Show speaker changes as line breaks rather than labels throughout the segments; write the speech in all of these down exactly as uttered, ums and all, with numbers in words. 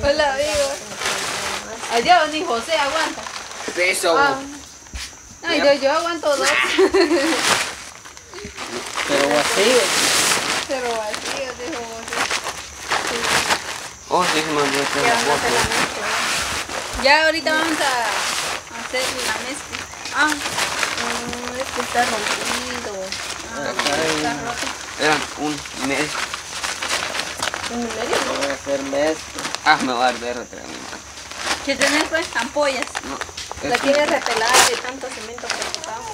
Hola, amigo. Allá ni José aguanta.
Eso.
Ah. Ay, yo, yo aguanto dos.
Pero vacío.
Pero vacío, dijo José. Sí.
Oh, sí, se me olvidó hacer la foto.
Ya ahorita vamos a hacer la mezcla. Ah,
Oh, es que está rompido.
ah está roto.
Era un mes.
¿En medio?
Voy a hacer mezcla. Ah, me va a arder otra vez.
¿Qué tenés pues? Ampollas.
No.
La quiere repelar de tanto cemento que tocamos.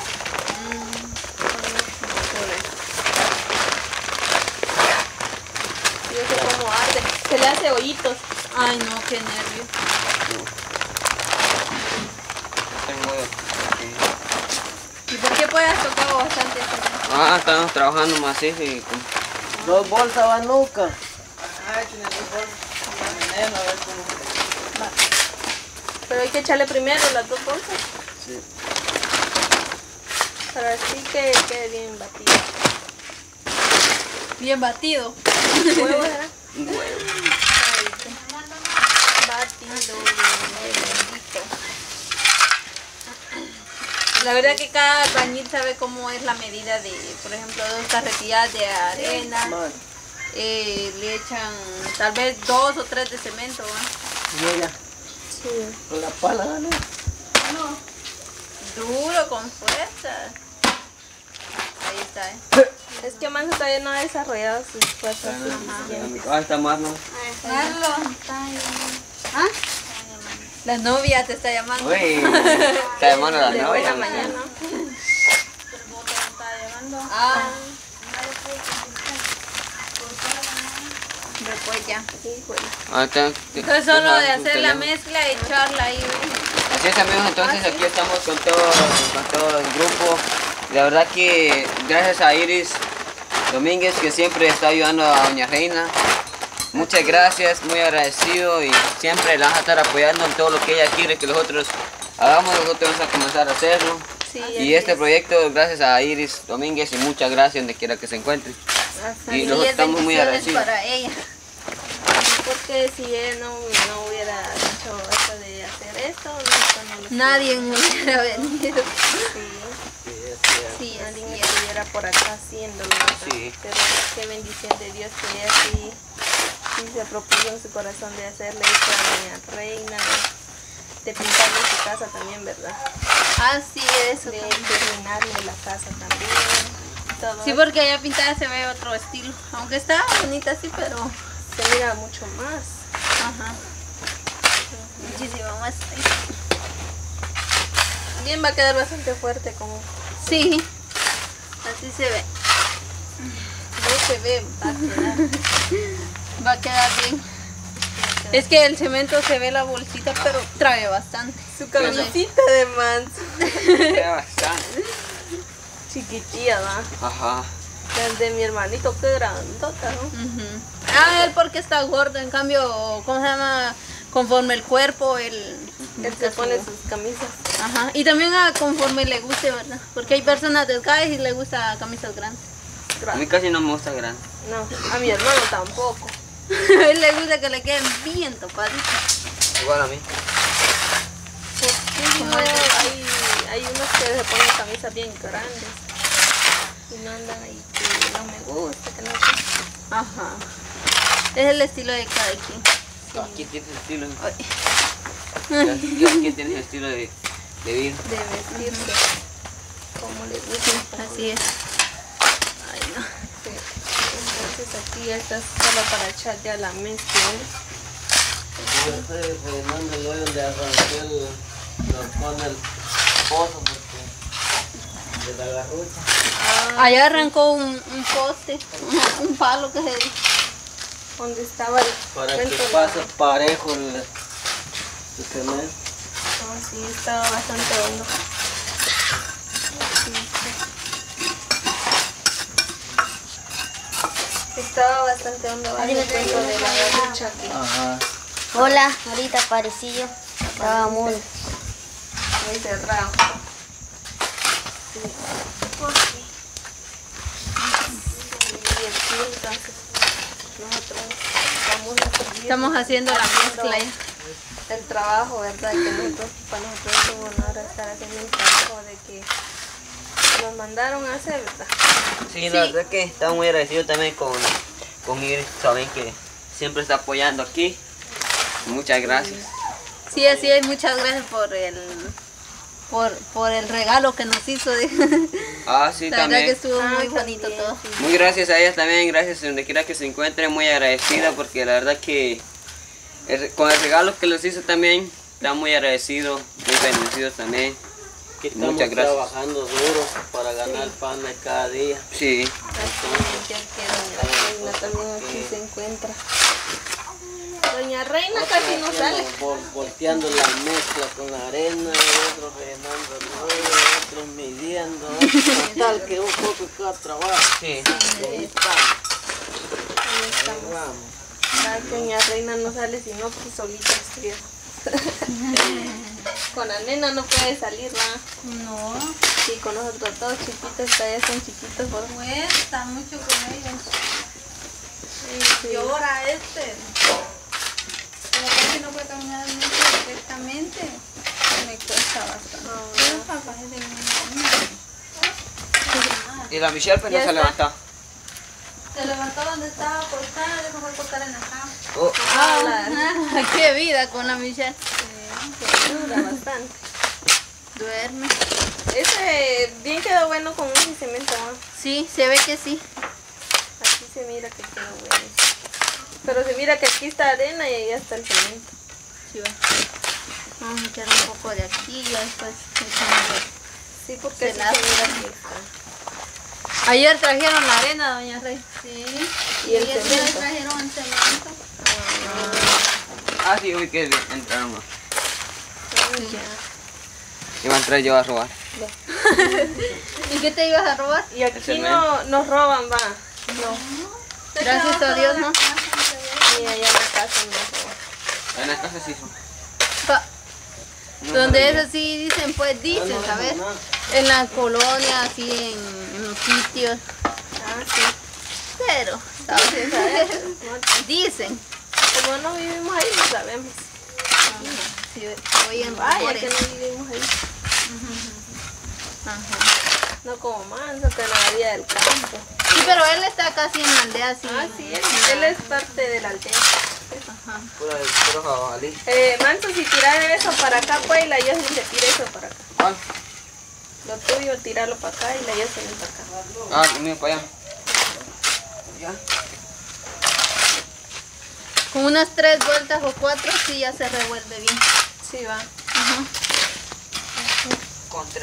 Y eso como arde. Se le hace hoyitos.
Ay, no, qué nervio.
Tengo
¿Y por qué pues has tocado bastante cemento?
Ah, estamos trabajando macizo y con...
Dos bolsas banuca. Ah, tiene dos bolsas. Veneno, a ver cómo.
Pero hay que echarle primero las dos bolsas.
Sí.
Para así que quede bien batido.
Bien batido.
¿Huevo será?
huevo.
Batido, bien bendito.
La verdad que cada albañil sabe cómo es la medida de, por ejemplo, dos carretillas de arena.
Man.
Eh, le echan tal vez dos o tres de cemento, ¿eh?
Mira,
Sí.
con la pala, ¿no?
No. Duro, con fuerza. Ahí está, ¿eh?
Es que Manso todavía no ha desarrollado sus fuerzas suficientes.
Ah, está más, ¿no?
Marlon. ¿Ah? La novia te está llamando.
Uy, está llamando a la
De
novia.
buena mañana.
Ah. Después ya.
Híjole.
Ah, te- te-
Entonces solo de
deja
hacer
tu
la
teléfono.
mezcla y echarla ahí, ¿ves?
Así es, amigos, entonces aquí estamos con todo, con todo el grupo. La verdad que gracias a Iris Domínguez, que siempre está ayudando a Doña Reina. Muchas gracias, muy agradecido, y siempre la vas a estar apoyando en todo lo que ella quiere que nosotros hagamos. Nosotros vamos a comenzar a hacerlo.
Sí,
Y este proyecto gracias a Iris Domínguez, y muchas gracias donde quiera que se encuentre. Y nosotros
es
estamos muy
bendiciones
agradecidos.
para ella.
porque si él no, no hubiera hecho esto de hacer esto, esto no lo
Nadie hubiera venido.
Sí,
Sí,
nadie
así es.
estuviera por acá haciéndolo. ¿verdad?
Sí.
Pero qué bendición de Dios que ella sí, sí se propuso en su corazón de hacerle esto a Doña Reina, de pintarle su casa también, ¿verdad?
Así es.
De terminarle la casa también. Todo
Sí,
eso.
porque allá pintada se ve otro estilo. Aunque está bonita así, pero...
Se mira mucho más.
Ajá. Muchísimo más.
Bien, va a quedar bastante fuerte como
Sí. Así se ve.
no se ve, va a quedar.
Va a quedar bien. Es que el cemento se ve la bolsita, pero trae bastante.
Su camisita de Manso.
Queda bastante.
Chiquitilla, ¿va?
Ajá.
El de mi hermanito, qué grandota, ¿no?
Ujú. Ah, él porque está gordo, en cambio, ¿cómo se llama? Conforme el cuerpo, él...
Él se pone sus camisas.
Ajá. Y también a conforme le guste, ¿verdad? Porque hay personas delgadas y le gusta camisas grandes.
A mí casi no me gusta grande.
No, a mi hermano tampoco.
A él le gusta que le queden bien topaditas.
Igual a mí.
Porque
Como
no,
es de-
hay, hay unos que se ponen camisas bien grandes. Y no andan ahí que no me gusta, que no sé.
Ajá. Es el estilo de cada quien.
Aquí tienes el estilo.
Ay,
Aquí tienes el estilo de, de vida.
De vestirse como le gusta.
así es. Ay, no.
Sí. Entonces aquí esta es solo para echar ya la mezcla. ¿eh?
Yo estoy rellenando el hoyo donde arranqué el, lo pone el pozo porque de la garrucha.
Allá arrancó un, un poste, un, un palo que se dice.
Donde estaba el
Para que
cuento de-
pase parejo el, el cemento.
No, sí, estaba bastante hondo. Sí, sí. Estaba bastante hondo, ¿vale? El cuento de la garrucha aquí.
Ajá.
Hola, ahorita aparecí yo. Estaba muy...
Muy cerrado. Sí. Y aquí entonces nosotros vamos a
Estamos haciendo la mezcla ya.
El trabajo, ¿verdad? Que nosotros, para nosotros es un honor estar haciendo el trabajo de que nos mandaron a hacer, ¿verdad?
Sí, la verdad que estamos muy agradecidos también con, con Iris, saben que siempre está apoyando aquí. Muchas gracias.
Sí, así es, muchas gracias por el por, por el regalo que nos hizo.
Ah, sí,
La verdad
también.
que estuvo
Ah,
muy bonito
también,
todo.
sí.
Muy gracias a ellas también, gracias donde quiera que se encuentre, muy agradecida porque la verdad que el- con el regalo que les hizo también, está muy agradecido, muy bendecidos también.
Que estamos
Muchas gracias.
trabajando duro para ganar pan de cada día.
Sí,
Así es que Doña Reina también aquí se encuentra. Doña Reina casi no sale.
Vol- volteando la mezcla con la arena, otros rellenando el rollo, otros midiendo, otros tal que un poco cada trabajo.
sí.
Y ahí estamos.
Ahí
Ahí
estamos.
vamos.
Ay, Doña Reina no sale sino que solita estudia. Con la nena no puede salir, ¿no?
No,
Sí, con nosotros todos chiquitos, todavía son chiquitos. Por...
cuesta mucho con ellos.
Sí.
Llora este. Como casi no puede caminar mucho perfectamente, me cuesta bastante. Pero el papá es de mi
Y la Michelle pues no
Ya
se
está.
levantó.
Se levantó donde estaba acostada, dejó de acostar en la cama.
Oh,
Ah,
Ah, qué vida con la Michelle.
que dura bastante.
Duerme.
Ese bien quedó bueno con un cemento, ¿no?
Sí, se ve que sí.
Aquí se mira que quedó bueno. Pero se mira que aquí está arena y ahí está el cemento.
Sí, va. Vamos a echar un poco de aquí y ya después echamos.
Sí, porque
Se
así
la-
se mira que está.
Ayer trajeron la arena, doña Rey. Sí.
¿Y el
ayer
cemento?
trajeron el cemento.
ah, sí, uy, que entraron.
Ay, ya.
Iba a entrar yo a robar.
¿Y qué te ibas a robar?
Y aquí
cemento.
no nos roban, va. No.
Gracias a Dios, ¿no?
Y allá en la casa nos roban.
En la casa sí son.
Pa-
No,
Donde
no,
es así, dicen, pues dicen, ¿sabes? En la colonia, así en, en los sitios.
Ah, sí.
Pero,
Sí, ¿sabes?
dicen.
Como no vivimos ahí, no sabemos.
Si voy en
Vaya
rumores.
que no vivimos ahí.
Ajá.
No como manso que en la vida del campo.
Sí, pero él está casi en la aldea, así.
Ah, sí, él, él es parte de la aldea.
Ajá.
Pura, puro jabalí.
Eh, Manso, si tiras eso para acá, pues, y la Yosel se tira eso para acá.
Ah,
Lo tuyo, tirarlo para acá y la Yosel para acá.
ah, mío para allá. Ya.
Con unas tres vueltas o cuatro, sí, ya se revuelve bien.
Sí, va.
Ajá.
Con tres.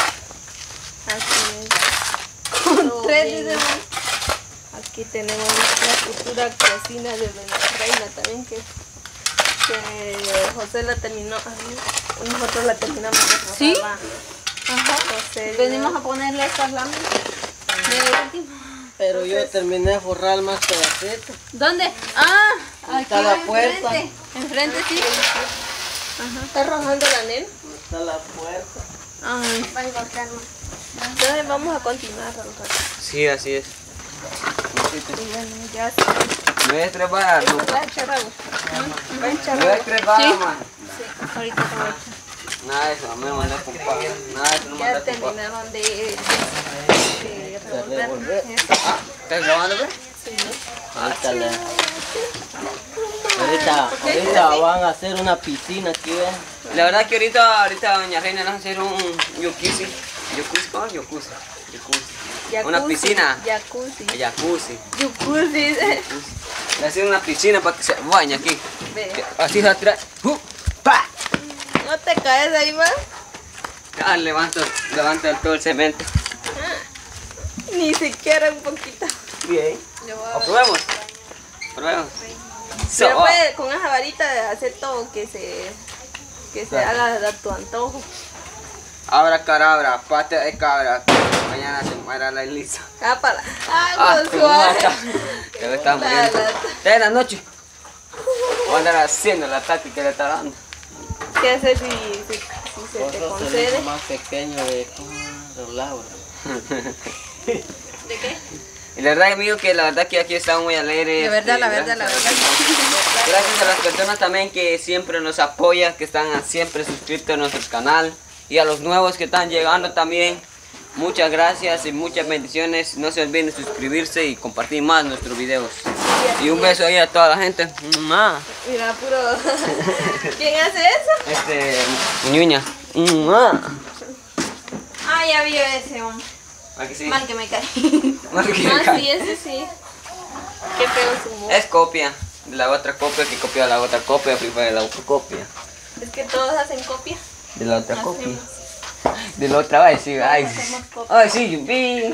Así es.
Con
Todo
tres,
bien.
dice.
Aquí tenemos la futura cocina de Doña Reina también, que, que José la terminó. Ay, nosotros la terminamos de forrar,
¿Sí?
va.
Ajá.
José,
Venimos a ponerle estas láminas. De último.
Pero yo terminé de forrar más pedacitos.
¿Dónde? Ah, aquí
Está la
enfrente.
puerta.
Enfrente, sí.
¿Está rajando la nena?
Está la puerta.
Ay.
Voy a cortar más.
Entonces vamos a continuar al rato.
Sí, así es.
Y bueno, ya está.
Me voy a trepar,
¿Eso
no.
va a echar agua? ¿Va a echar
Me voy a
agua?
trepar,
Sí.
man.
Ahorita te voy a echar.
Nada de eso, me mandé a comprar. Nada de eso, no me
Ya
mandé a comprar.
terminaron de, de, de revolver.
Ah, ¿estás grabando, pues?
Ahorita, le- ahorita, ahorita van a hacer una piscina aquí, ¿ves?
La verdad que ahorita, ahorita Doña Reina nos va a hacer un jacuzzi. ¿Jacuzzi? ¿Cómo? Jacuzzi. Jacuzzi. Una
Jacuzzi,
piscina.
Jacuzzi.
Jacuzzi.
Jacuzzi. dice.
Le hacer una piscina para que se bañe aquí.
Ve.
Que así se atrás. ¡Uh! ¡Pa!
No te caes ahí, va.
Ah, levanto, levanto todo el cemento.
Ni siquiera un poquito.
Bien.
Le voy a-
Aprobemos. Aprobemos. So,
Pero
oh,
puede con esa varita de hacer todo que se, que se
Claro.
haga a tu antojo.
abra carabra, pata de cabra. Mañana se muera la Elisa.
Ah, para.
Ah,
Algo
¿cómo va a estar?
suave.
Ya me está
La
muriendo.
lata.
Ya es la noche. Voy a andar haciendo la táctica que le está dando.
¿Qué hacer si, si, si se te
Nosotros el
concede?
hijo más pequeño de, de Laura.
¿De qué?
Y la verdad, amigo, que la verdad que aquí estamos muy alegres.
La verdad, la
eh,
verdad, la
gracias.
verdad.
Gracias a las personas también que siempre nos apoyan, que están siempre suscritos a nuestro canal. Y a los nuevos que están llegando también. Muchas gracias y muchas bendiciones. No se olviden de suscribirse y compartir más nuestros videos. Y un beso ahí a toda la gente. ¡Mua!
Mira, puro. ¿Quién hace eso?
Este, ñuña. ¡Mua!
Ah, ya vi ese hombre.
¿A que sí?
Mal que me cae.
Mal que me
Ah,
cae.
sí, ese sí. Qué feo su humor.
Es copia de la otra copia que copió la otra copia, que fue de la otra copia.
Es que todos hacen copia.
De la otra copia.
Hacemos.
De la otra vez, sí. Ay,
Hacemos copia.
ay sí, Yubi.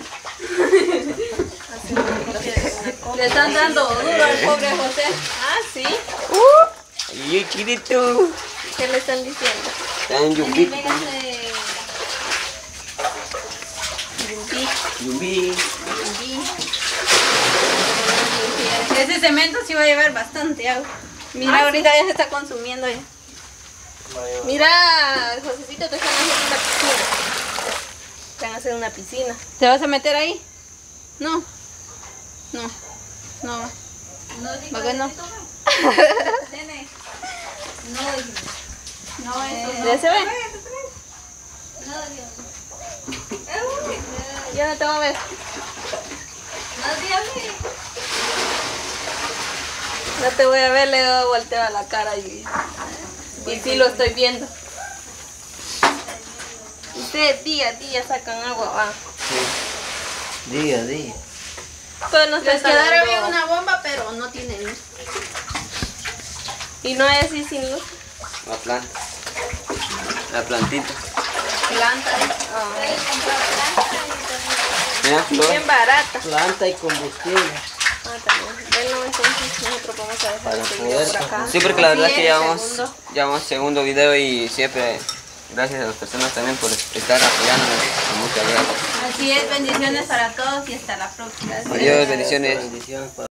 Le están dando duro al pobre José. Ah, sí.
Y yo quirito.
¿Qué le están diciendo?
Tan Yubi.
Yubi,
Yubi.
yubi.
Ese cemento sí va a llevar bastante agua. Mira, ahorita ya se está consumiendo ya.
Mira, Josecito, te están haciendo una piscina. Te van a hacer una piscina.
¿Te vas a meter ahí? No. No. No. ¿Por qué no? No, eso no.
¿Ya se ve? Ya no te voy a ver. No te voy a ver, le doy volteo a la cara y, y sí lo estoy viendo. Ustedes día a día sacan agua, va.
Día, día.
Pero no
Les
está
quedará
saliendo-
bien una bomba, pero no tiene luz.
Y no es así sin luz.
La planta. La plantita.
Planta.
Mira, flor.
Bien barata.
Planta y combustible.
Ah, también. Bueno, entonces nosotros vamos a dejar este video por acá.
Sí, porque la verdad
Sí,
que ya
el
vamos,
segundo.
ya vamos segundo video y siempre gracias a las personas también por estar apoyándonos. Muchas gracias.
Así es, bendiciones para todos y hasta la próxima.
Adiós, bendiciones.
Bendiciones para